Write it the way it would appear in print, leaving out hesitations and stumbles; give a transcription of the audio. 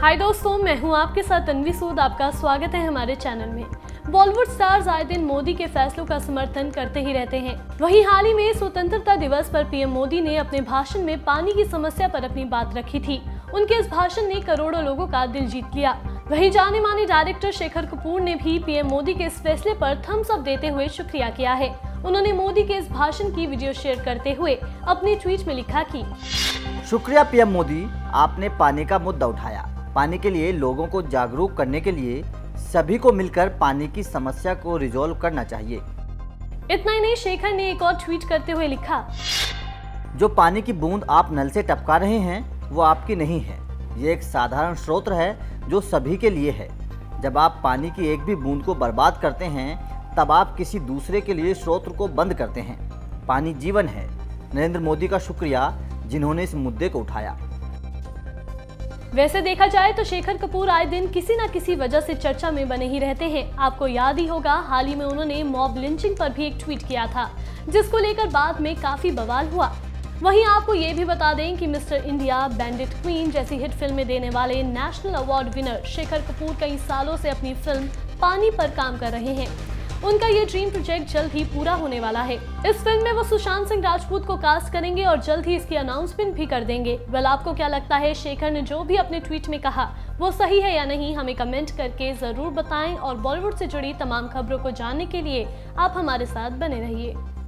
हाय दोस्तों, मैं हूं आपके साथ तन्वी सूद। आपका स्वागत है हमारे चैनल में। बॉलीवुड स्टार्स आए दिन मोदी के फैसलों का समर्थन करते ही रहते हैं। वहीं हाल ही में स्वतंत्रता दिवस पर पीएम मोदी ने अपने भाषण में पानी की समस्या पर अपनी बात रखी थी। उनके इस भाषण ने करोड़ों लोगों का दिल जीत लिया। वहीं जाने माने डायरेक्टर शेखर कपूर ने भी पीएम मोदी के इस फैसले पर थम्स अप देते हुए शुक्रिया किया है। उन्होंने मोदी के इस भाषण की वीडियो शेयर करते हुए अपने ट्वीट में लिखा कि शुक्रिया पीएम मोदी, आपने पानी का मुद्दा उठाया। पानी के लिए लोगों को जागरूक करने के लिए सभी को मिलकर पानी की समस्या को रिजॉल्व करना चाहिए। इतना ही नहीं, शेखर ने एक और ट्वीट करते हुए लिखा, जो पानी की बूंद आप नल से टपका रहे हैं वो आपकी नहीं है, ये एक साधारण स्रोत है जो सभी के लिए है। जब आप पानी की एक भी बूंद को बर्बाद करते हैं तब आप किसी दूसरे के लिए स्रोत को बंद करते हैं। पानी जीवन है। नरेंद्र मोदी का शुक्रिया जिन्होंने इस मुद्दे को उठाया। वैसे देखा जाए तो शेखर कपूर आए दिन किसी न किसी वजह से चर्चा में बने ही रहते हैं। आपको याद ही होगा, हाल ही में उन्होंने मॉब लिंचिंग पर भी एक ट्वीट किया था, जिसको लेकर बाद में काफी बवाल हुआ। वहीं आपको ये भी बता दें कि मिस्टर इंडिया, बैंडिट क्वीन जैसी हिट फिल्में देने वाले national award winner Shekhar Kapur कई सालों से अपनी फिल्म पानी पर काम कर रहे हैं। उनका ये ड्रीम प्रोजेक्ट जल्द ही पूरा होने वाला है। इस फिल्म में वो सुशांत सिंह राजपूत को कास्ट करेंगे और जल्द ही इसकी अनाउंसमेंट भी कर देंगे। वेल, आपको क्या लगता है, शेखर ने जो भी अपने ट्वीट में कहा वो सही है या नहीं, हमें कमेंट करके जरूर बताएं। और बॉलीवुड से जुड़ी तमाम खबरों को जानने के लिए आप हमारे साथ बने रहिए।